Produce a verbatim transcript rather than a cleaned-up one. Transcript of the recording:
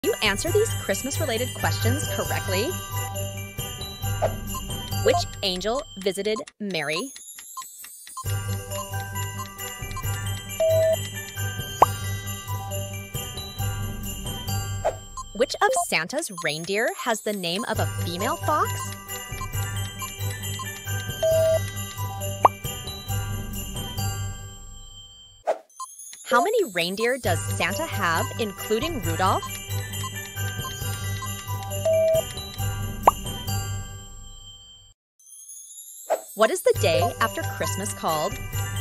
You answer these Christmas-related questions correctly. Which angel visited Mary? Which of Santa's reindeer has the name of a female fox? How many reindeer does Santa have, including Rudolph? What is the day after Christmas called?